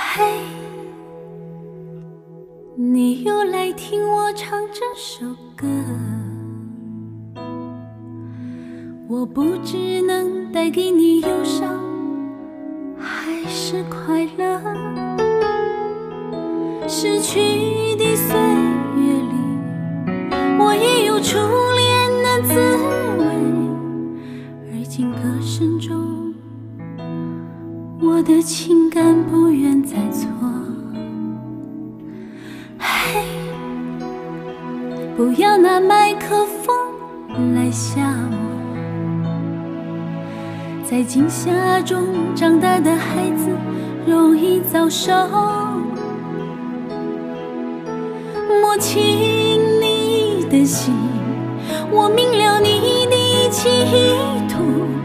嘿，你又来听我唱这首歌，我不知能带给你忧伤还是快乐。逝去的岁月里，我也有初恋的滋味，而今歌声中，我的情感不愿再错。嘿，不要拿麦克风来吓我，在惊吓中长大的孩子容易早熟。摸清你的心，我明了你的企图，